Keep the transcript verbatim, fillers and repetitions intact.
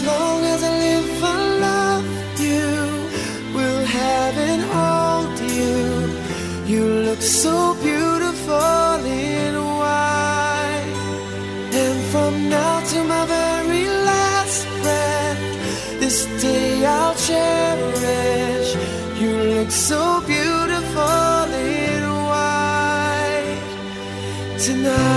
long as I live, I love you, will have and hold you. You look so beautiful in white. And from now to my very last breath, this day I'll cherish. You look so beautiful in white tonight.